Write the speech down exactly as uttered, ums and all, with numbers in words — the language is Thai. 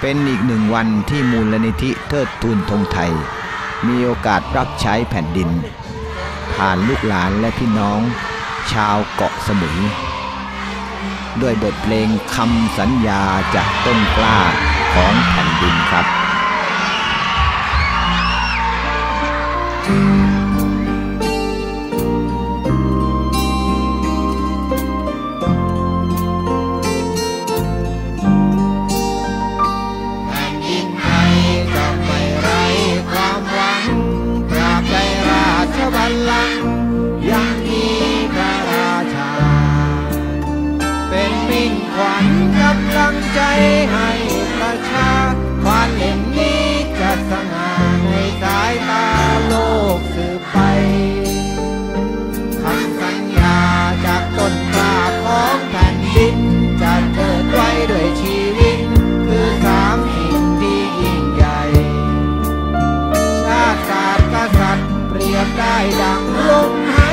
เป็นอีกหนึ่งวันที่มูลนิธิเทิดทูนธงไทยมีโอกาสรับใช้แผ่นดินผ่านลูกหลานและพี่น้องชาวเกาะสมุยด้วยบทเพลงคำสัญญาจากต้นกล้าของแผ่นดินครับยังมีพระราชาเป็นมิ่งขวัญกำลังใจให้ประชาควานเล่มนี้จะสง่าในสายตาโลกสืบไปคำสัญญาจากต้นกล้าของแผ่นดินจะเกิดไว้ด้วยชีวิตคือสามสิ่งที่ยิ่งใหญ่ชาติศาสตร์กษัตริย์เปรียบได้ดังลมหาย